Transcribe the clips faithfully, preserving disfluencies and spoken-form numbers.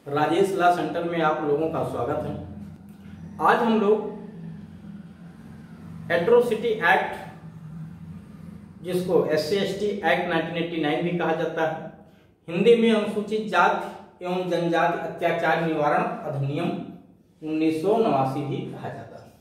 Rajesh law centre में आप लोगों का स्वागत है। आज हम लोग एट्रोसिटी एक्ट, जिसको S C S T act nineteen eighty nine भी कहा जाता है, हिंदी में अनुसूचित जाति एवं जनजाति अत्याचार निवारण अधिनियम उन्नीस सौ नवासी भी कहा जाता है।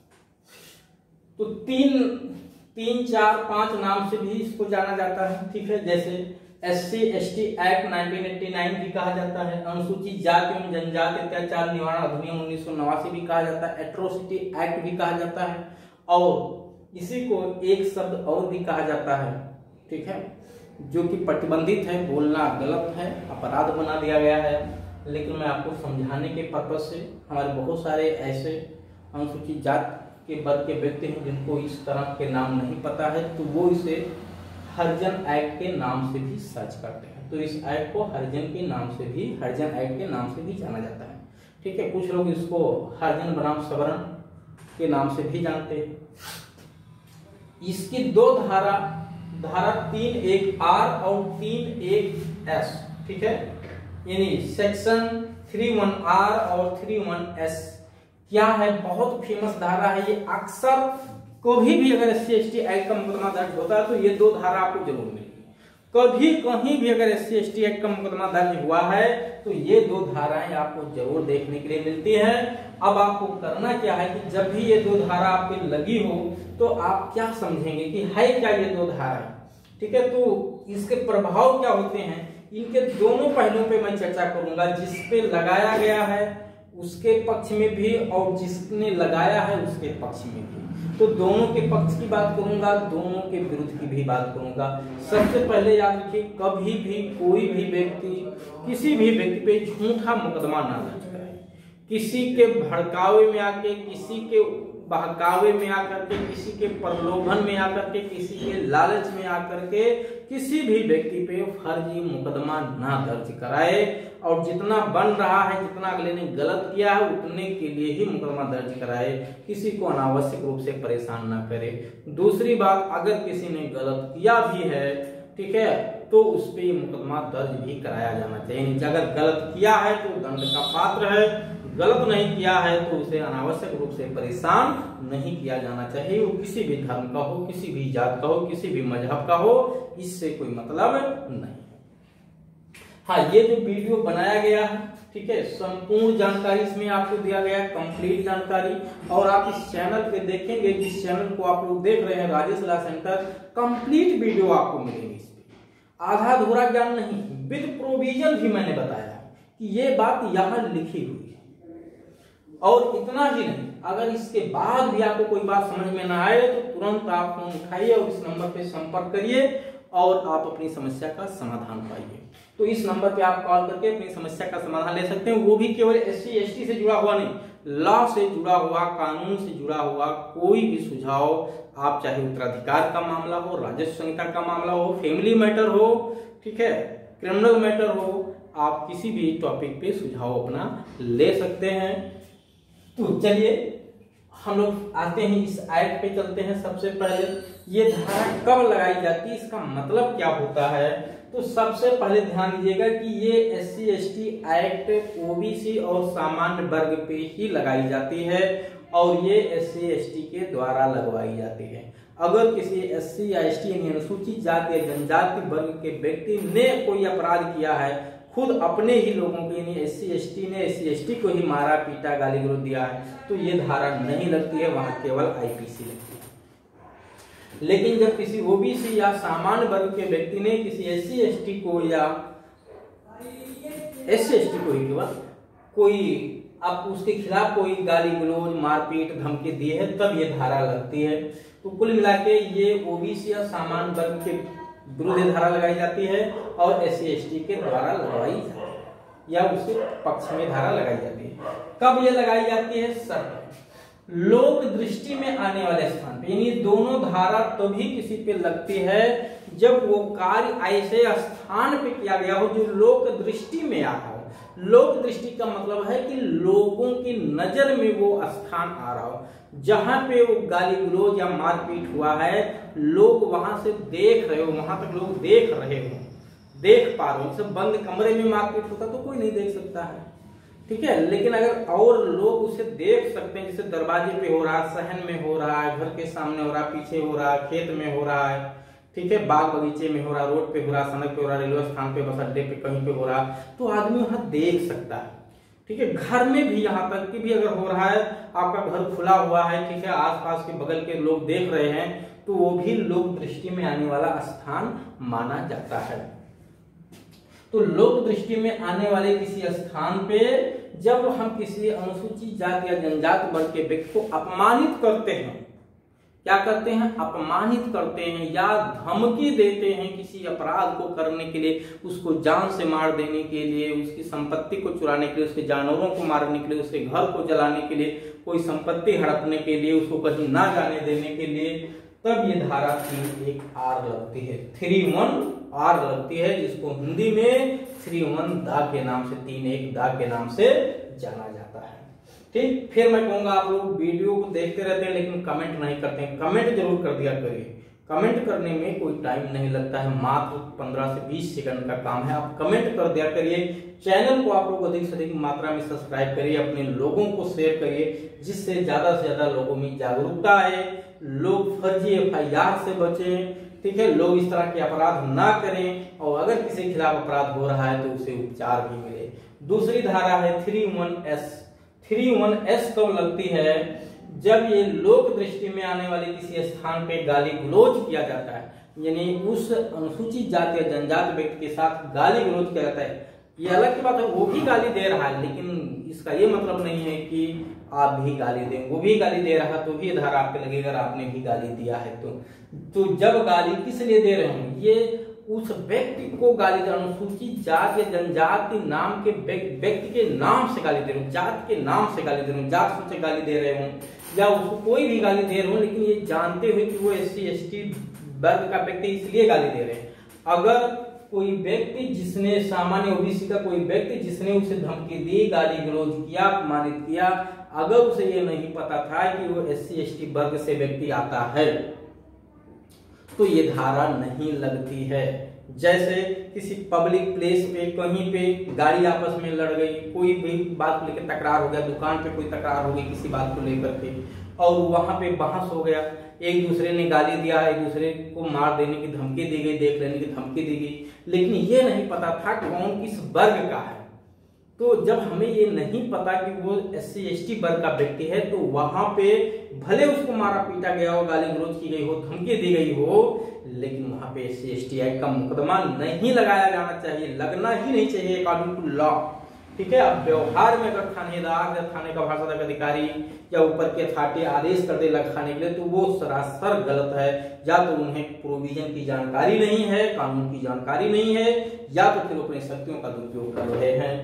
तो तीन तीन चार पांच नाम से भी इसको जाना जाता है, ठीक है। जैसे S C S T act nineteen eighty nine भी कहा जाता है, अनुसूचित जाति एवं जनजाति अत्याचार निवारण अधिनियम उन्नीस सौ नवासी भी कहा जाता है, एट्रोसिटी एक्ट भी कहा जाता है, और इसी को एक शब्द और भी कहा जाता है, ठीक है, जो कि प्रतिबंधित है, बोलना गलत है, अपराध बना दिया गया है। लेकिन मैं आपको समझाने के पर्पज से, हमारे बहुत सारे ऐसे अनुसूचित जाति के वर्ग के व्यक्ति हैं जिनको इस तरह के नाम नहीं पता है, तो वो इसे हरिजन एक्ट के नाम से भी सर्च करते हैं। तो इस एक्ट को हरिजन के नाम से भी हरिजन एक्ट के नाम से भी जाना जाता है, ठीक है। कुछ लोग इसको हरिजन बनाम सवर्ण के नाम से भी जानते हैं। इसकी दो धारा धारा तीन एक आर और तीन एक एस, ठीक है, यानी सेक्शन थ्री वन आर और थ्री वन एस क्या है, बहुत फेमस धारा है। ये अक्सर कभी भी अगर S C S T act का मुकदमा दर्ज होता है तो ये दो धारा आपको जरूर मिलेगी। कभी कहीं भी अगर S C S T act का मुकदमा दर्ज हुआ है तो ये दो धाराएं आपको जरूर देखने के लिए मिलती हैं। अब आपको करना क्या है कि जब भी ये दो धारा आपके लगी हो तो आप क्या समझेंगे कि है क्या ये दो धाराएं, ठीक है। तो इसके प्रभाव क्या होते हैं, इनके दोनों पहलुओं पे मैं चर्चा करूंगा। जिसपे लगाया गया है उसके पक्ष में भी और जिसने लगाया है उसके पक्ष में भी। तो दोनों के पक्ष की बात करूंगा, दोनों के विरुद्ध की भी बात करूंगा। सबसे पहले याद रखिए, कभी भी कोई भी व्यक्ति किसी भी व्यक्ति पे झूठा मुकदमा ना दर्ज करे। किसी के भड़कावे में आके, किसी के बहकावे में आकर के, किसी के प्रलोभन में आकर के, किसी के लालच में आकर के किसी भी व्यक्ति पे फर्जी मुकदमा ना दर्ज कराए। और जितना बन रहा है, जितना अगले ने गलत किया है, उतने के लिए ही मुकदमा दर्ज कराए। किसी को अनावश्यक रूप से परेशान ना करे। दूसरी बात, अगर किसी ने गलत किया भी है, ठीक है, तो उस पे मुकदमा दर्ज भी कराया जाना चाहिए। अगर गलत किया है तो दंड का पात्र है, गलत नहीं किया है तो उसे अनावश्यक रूप से परेशान नहीं किया जाना चाहिए। वो किसी भी धर्म का हो, किसी भी जात का हो, किसी भी मजहब का हो, इससे कोई मतलब नहीं। हाँ, ये जो वीडियो बनाया गया है, ठीक है, संपूर्ण जानकारी इसमें आपको दिया गया है, कंप्लीट जानकारी। और आप इस चैनल पे देखेंगे, जिस चैनल को आप लोग देख रहे हैं Rajesh law centre, complete video आपको मिलेगी। इस पे आधा अधूरा ज्ञान नहीं, विद प्रोविजन भी मैंने बताया कि ये बात यहाँ लिखी हुई है। और इतना ही नहीं, अगर इसके बाद भी आपको कोई बात समझ में ना आए तो तुरंत आप फोन उठाइए और इस नंबर पे संपर्क करिए और आप अपनी समस्या का समाधान पाइए। तो इस नंबर पे आप कॉल करके अपनी समस्या का समाधान ले सकते हैं। वो भी केवल एस सी एस टी से जुड़ा हुआ नहीं, लॉ से जुड़ा हुआ, कानून से जुड़ा हुआ कोई भी सुझाव, आप चाहे उत्तराधिकार का मामला हो, राजस्व संहिता का मामला हो, फैमिली मैटर हो, ठीक है, क्रिमिनल मैटर हो, आप किसी भी टॉपिक पे सुझाव अपना ले सकते हैं। तो चलिए हम लोग आते हैं इस एक्ट पे, चलते हैं। सबसे पहले ये धारा कब लगाई जाती है, इसका मतलब क्या होता है। तो सबसे पहले ध्यान दीजिएगा कि ये S C S T act O B C और सामान्य वर्ग पे ही लगाई जाती है और ये एस सी एस टी के द्वारा लगवाई जाती है। अगर किसी एस सी या एस टी यानी अनुसूचित जाति या जनजाति वर्ग के व्यक्ति ने कोई अपराध किया है, खुद अपने ही लोगों के, यानी एस सी एस टी ने एस सी एस टी को ही मारा पीटा गाली गलौज दिया है, तो ये धारा नहीं लगती है, वहां केवल आई पी सी लगती है। लेकिन जब किसी ओ बी सी या सामान्य वर्ग के व्यक्ति ने किसी एस सी एस टी को या एस सी एस टी को ही केवल कोई आप उसके खिलाफ कोई गाली गलौज मारपीट धमकी दी है, तब ये धारा लगती है। तो कुल मिला के ये ओ बी सी या सामान्य वर्ग के विरुद्ध धारा लगाई जाती है और एस सी एस टी के द्वारा लगाई जाती है या उसके पक्ष में धारा लगाई जाती है। कब ये लगाई जाती है, सब लोक दृष्टि में आने वाले स्थान पे, यानी दोनों धारा तभी किसी पे लगती है जब वो कार्य ऐसे स्थान पे किया गया हो जो लोक दृष्टि में आता हो। लोक दृष्टि का मतलब है कि लोगों की नजर में वो स्थान आ रहा हो, जहां पे वो गाली गलौज या मारपीट हुआ है, लोग वहां से देख रहे हो, वहां तक लोग देख रहे हो, देख पा रहे हो। सब बंद कमरे में मारपीट होता तो कोई नहीं देख सकता है, ठीक है। लेकिन अगर और लोग उसे देख सकते हैं, जैसे दरवाजे पे हो रहा है, सहन में हो रहा है, घर के सामने हो रहा है, पीछे हो रहा है, खेत में हो रहा है, ठीक है, बाग बगीचे में हो रहा है, रोड पे हो रहा है, सड़क पे हो रहा है, रेलवे स्थान पे, बस अड्डे पे, कहीं पे हो रहा है, तो आदमी वहां देख सकता है। ठीक है, घर में भी, यहाँ तक कि भी अगर हो रहा है, आपका घर खुला हुआ है, ठीक है, आसपास के बगल के लोग देख रहे हैं, तो वो भी लोक दृष्टि में आने वाला स्थान माना जाता है। तो लोक दृष्टि में आने वाले किसी स्थान पे जब हम किसी अनुसूचित जाति या जनजाति वर्ग के व्यक्ति को अपमानित करते हैं, क्या करते हैं, अपमानित करते हैं या धमकी देते हैं किसी अपराध को करने के लिए, उसको जान से मार देने के लिए, उसकी संपत्ति को चुराने के लिए, उसके जानवरों को मारने के लिए, उसके घर को जलाने के लिए, कोई संपत्ति हड़पने के लिए, उसको कहीं ना जाने देने के लिए, तब ये धारा तीन एक आर लगती है, थ्री वन आर लगती है, जिसको हिंदी में थ्री वन दा के नाम से, तीन एक दा के नाम से जाना जाता है। ठीक, फिर मैं कहूंगा आप लोग वीडियो को देखते रहते हैं लेकिन कमेंट नहीं करते हैं, कमेंट जरूर कर दिया करिए। कमेंट करने में कोई टाइम नहीं लगता है, मात्र पंद्रह से बीस सेकंड का काम है, आप कमेंट कर दिया करिए। चैनल को आप लोग अधिक से अधिक मात्रा में सब्सक्राइब करिए, अपने लोगों को शेयर करिए, जिससे ज्यादा से ज्यादा लोगों में जागरूकता आए, लोग फर्जी एफ आई आर से बचें, ठीक है, लोग इस तरह के अपराध ना करें, और अगर किसी के खिलाफ अपराध हो रहा है तो उसे उपचार भी मिले। दूसरी धारा है three one S. Three one S कब लगती है, जब ये लोक दृष्टि में आने वाले किसी स्थान पे गाली गलौज किया जाता है, यानी उस अनुसूचित जाति या जनजाति व्यक्ति के साथ गाली गलौज किया जाता है। ये अलग की बात है, वो भी गाली दे रहा है, लेकिन इसका ये मतलब नहीं है कि आप भी गाली दें, वो भी गाली दे रहा है तो भी ये धारा आपके लगेगा, अगर आपने भी गाली दिया है तो। तो जब गाली किस लिए दे रहे हैं, ये उस व्यक्ति को गाली दे, अनुसूचित जाति या जनजाति नाम के व्यक्ति के नाम से गाली दे रहे हो, जाति के नाम से गाली दे रहे हो, जात सोच गाली दे रहे हो, या उसको कोई भी गाली दे रहे हो, लेकिन ये जानते हुए कि वो एस सी एस टी वर्ग का व्यक्ति इसलिए गाली दे रहे हैं। अगर कोई व्यक्ति जिसने, सामान्य ओ बी सी का कोई व्यक्ति जिसने उसे धमकी दी, गाली गलौज किया, अपमानित किया, अगर उसे ये नहीं पता था कि वो एस सी एस टी वर्ग से व्यक्ति आता है, तो ये धारा नहीं लगती है। जैसे किसी पब्लिक प्लेस पे, कहीं पे गाड़ी आपस में लड़ गई, कोई भी बात को लेकर तकरार हो गया, दुकान पे कोई तकरार हो गई किसी बात को लेकर के, और वहां पे बहस हो गया, एक दूसरे ने गाली दिया, एक दूसरे को मार देने की धमकी दी गई, देख लेने की धमकी दी गई, लेकिन ये नहीं पता था कौन किस वर्ग का है। तो जब हमें ये नहीं पता कि वो एस सी एस टी वर्ग का व्यक्ति है, तो वहां पे भले उसको मारा पीटा गया हो, गाली गलौज की गई हो, धमकी दी गई हो, लेकिन वहां पे S C S T act का मुकदमा नहीं लगाया जाना चाहिए, लगना ही नहीं चाहिए अकॉर्डिंग टू लॉ। ठीक है, अब व्यवहार में अगर थानेदार या थाने का भाषात्मक अधिकारी या ऊपर के अथॉरिटी आदेश कर दे लगाने के लिए, तो वो सरासर गलत है। या तो उन्हें प्रोविजन की जानकारी नहीं है, कानून की जानकारी नहीं है, या तो फिर अपनी शक्तियों का दुरुपयोग कर रहे हैं।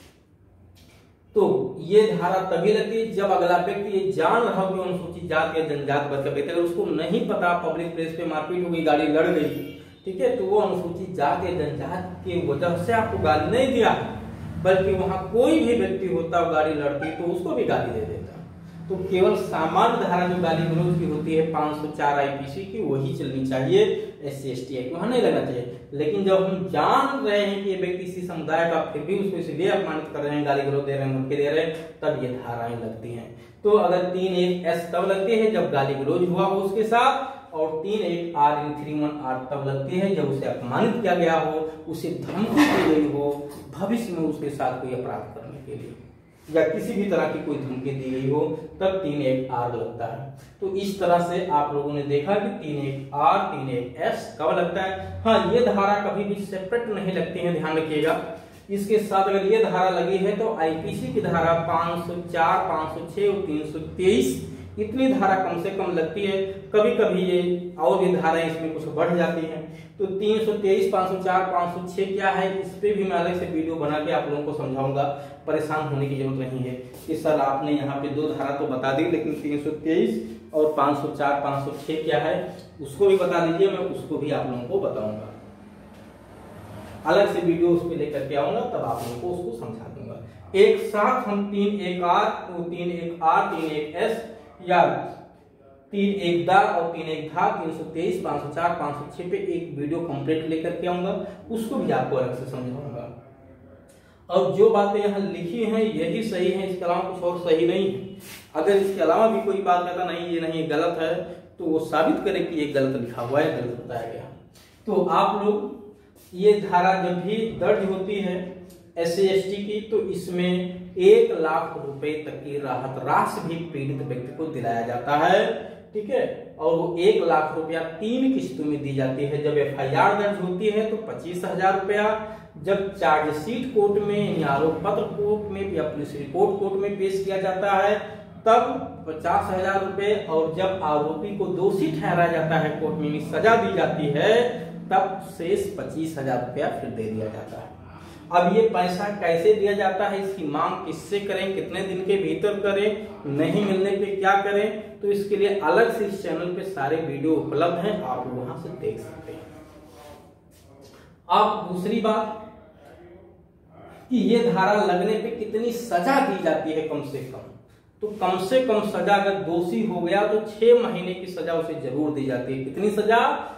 तो ये धारा तभी लगती है जब अगला व्यक्ति ये जान रहा हो कि अनुसूचित जाति या जनजाति वर्ग का व्यक्ति, अगर उसको नहीं पता, पब्लिक प्लेस पे मारपीट हो गई, गाड़ी लड़ गई, ठीक है, तो वो अनुसूचित जाति या जनजाति की वजह से आपको गाली नहीं दिया, बल्कि वहां कोई भी व्यक्ति होता है गाड़ी लड़ती तो उसको भी गाली दे देता। तो केवल सामान्य धारा जो गाली गलौज की होती है पाँच सौ चार आई पी सी की, वही चलनी चाहिए, S C S T act वहां नहीं लगना चाहिए। लेकिन जब हम जान रहे हैं कि ये व्यक्ति इसी समुदाय का, फिर भी उसको इसलिए अपमानित कर रहे हैं, गाली गलौज दे रहे हैं, धमकी दे रहे हैं, तब ये धाराएं लगती हैं। तो अगर तीन एक एस तब लगती है जब गाली गलौज हुआ हो उसके साथ, और तीन एक आर इन थ्री वन आर तब लगती है जब उसे अपमानित किया गया हो, उसे धमकी दी गई हो भविष्य में उसके साथ कोई अपराध करने के लिए, या किसी भी तरह की कोई धमकी दी गई हो, तब तीन एक आर लगता है। तो इस तरह से आप लोगों ने देखा कि तीन एक आर, तीन एक एस कब लगता है। हाँ, ये धारा कभी भी सेपरेट नहीं लगती है, ध्यान रखिएगा। इसके साथ अगर ये धारा लगी है तो आई पी सी की धारा पाँच सौ चार, पाँच सौ छह और तीन सौ तेईस, इतनी धारा कम से कम लगती है। कभी कभी ये और भी धाराएं इसमें कुछ बढ़ जाती हैं। तो तीन सौ तेईस, पाँच सौ चार, पाँच सौ छह क्या है, इस पे भी मैं अलग से वीडियो बना के आप लोगों को समझाऊंगा, परेशान होने की जरूरत नहीं है कि सर आपने यहाँ पे दो धारा तो बता दी, लेकिन तीन सौ तेईस और पाँच सौ चार, पाँच सौ छह क्या है उसको भी बता दीजिए, मैं उसको भी आप लोगों को बताऊंगा। अलग से वीडियो उस पर लेकर के आऊंगा, तब आप लोगों को उसको समझा दूंगा। एक साथ हम तीन एक आर, तीन एक आर, तीन एक एस या तीन एक दा और तीन एक धा, तीन सौ तेईस, पाँच सौ चार, पाँच सौ छह पे एक वीडियो कंप्लीट लेकर के आऊंगा, उसको भी आपको अलग से समझाऊंगा। और जो बातें यहाँ लिखी हैं यही सही है, इसके अलावा कुछ और सही नहीं है। अगर इसके अलावा भी कोई बात कहता नहीं ये नहीं गलत है, तो वो साबित करे कि ये गलत लिखा हुआ है, गलत बताया गया। तो आप लोग ये धारा जब भी दर्ज होती है एस सी एस टी की, तो इसमें एक लाख रुपए तक की राहत राशि भी पीड़ित व्यक्ति को दिलाया जाता है, ठीक है। और वो एक लाख रुपया तीन किस्तों में दी जाती है। जब एफ आई आर दर्ज होती है तो पच्चीस हजार रुपया, जब चार्जशीट कोर्ट में या आरोप पत्र कोर्ट में या पुलिस रिपोर्ट कोर्ट में पेश किया जाता है तब पचास हजार रुपए, और जब आरोपी को दोषी ठहराया जाता है कोर्ट में सजा दी जाती है तब शेष पच्चीस हजार रुपया फिर दे दिया जाता है। अब ये पैसा कैसे दिया जाता है, इसकी मांग किससे करें, कितने दिन के भीतर करें, नहीं मिलने पे क्या करें, तो इसके लिए अलग से इस चैनल पे सारे वीडियो उपलब्ध हैं, आप वहां से देख सकते हैं। अब दूसरी बात कि ये धारा लगने पे कितनी सजा दी जाती है कम से कम, तो कम से कम सजा अगर दोषी हो गया तो छह महीने की सजा उसे जरूर दी जाती है। कितनी सजा?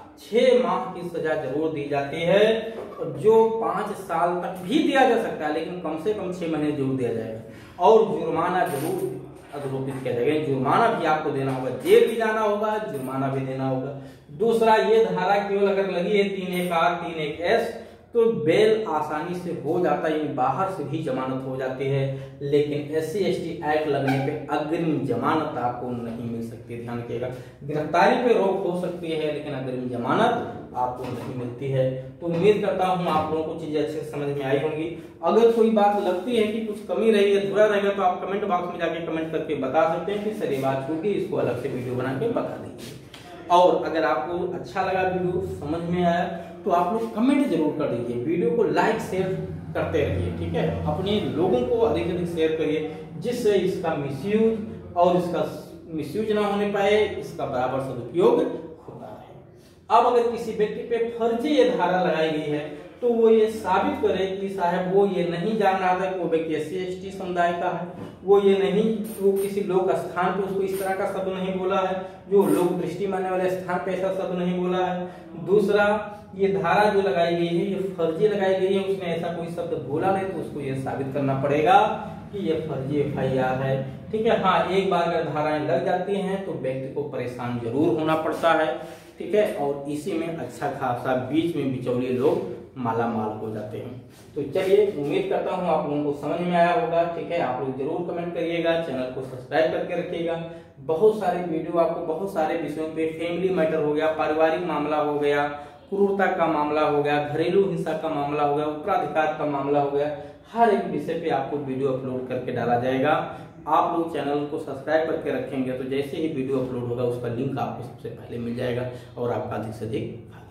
छह माह की सजा जरूर दी जाती है, और जो पांच साल तक भी दिया जा सकता है, लेकिन कम से कम छह महीने जरूर दिया जाएगा। और जुर्माना जरूर आरोपित किया जाएगा, जुर्माना भी आपको देना होगा, जेल भी जाना होगा, जुर्माना भी देना होगा। दूसरा, ये धारा केवल अगर लगी है तीन एक आर तीन एक एस तो बेल आसानी से हो जाता है, बाहर से भी जमानत हो जाती है, लेकिन S C S T act लगने पे अग्रिम जमानत आपको नहीं मिल सकती। ध्यान रखिएगा, गिरफ्तारी पे रोक हो सकती है लेकिन अग्रिम जमानत आपको नहीं मिलती है। तो उम्मीद करता हूँ आप लोगों को चीजें अच्छे से समझ में आई होंगी। अगर कोई बात लगती है कि कुछ कमी रही है, अधूरा रहेगा, तो आप कमेंट बॉक्स में जाके कमेंट करके बता सकते हैं कि सर ये बात छूटी, इसको अलग से वीडियो बना के बता दीजिए। और अगर आपको अच्छा लगा, वीडियो समझ में आया, तो आप लोग कमेंट जरूर कर दीजिए, वीडियो को लाइक शेयर करते रहिए, ठीक है। अपने लोगों को अधिक अधिक शेयर करिए, जिससे इसका मिसयूज और इसका मिसयूज ना होने पाए, इसका बराबर सदुपयोग होता रहे। अब अगर किसी व्यक्ति पे फर्जी ये धारा लगाई गई है तो वो ये साबित करे कि साहब वो ये नहीं जान रहा था कि वो व्यक्ति एस सी एस टी समुदाय का है, वो ये नहीं, वो किसी लोक स्थान पे उसको इस तरह का शब्द नहीं बोला है, जो लोक दृष्टि मानने वाले स्थान पे ऐसा शब्द नहीं बोला है। दूसरा, ये धारा जो लगाई गई है ये फर्जी लगाई गई है, उसने ऐसा कोई शब्द बोला नहीं, तो उसको ये साबित करना पड़ेगा कि ये फर्जी एफ आई आर है, ठीक है। हाँ, एक बार अगर धाराएं लग जाती हैं तो व्यक्ति को परेशान जरूर होना पड़ता है, ठीक है। और इसी में अच्छा खासा बीच में बिचौलिए लोग माला माल हो जाते हैं। तो चलिए, उम्मीद करता हूँ आप लोगों को समझ में आया होगा, ठीक है। आप लोग जरूर कमेंट करिएगा, चैनल को सब्सक्राइब करके रखिएगा। बहुत सारे वीडियो आपको बहुत सारे विषयों पे, फैमिली मैटर हो गया, पारिवारिक मामला हो गया, क्रूरता का मामला हो गया, घरेलू हिंसा का मामला हो गया, उत्तराधिकार का मामला हो गया, हर एक विषय पे आपको वीडियो अपलोड करके डाला जाएगा। आप लोग चैनल को सब्सक्राइब करके रखेंगे तो जैसे ही वीडियो अपलोड होगा उसका लिंक आपको सबसे पहले मिल जाएगा और आपका अधिक से अधिक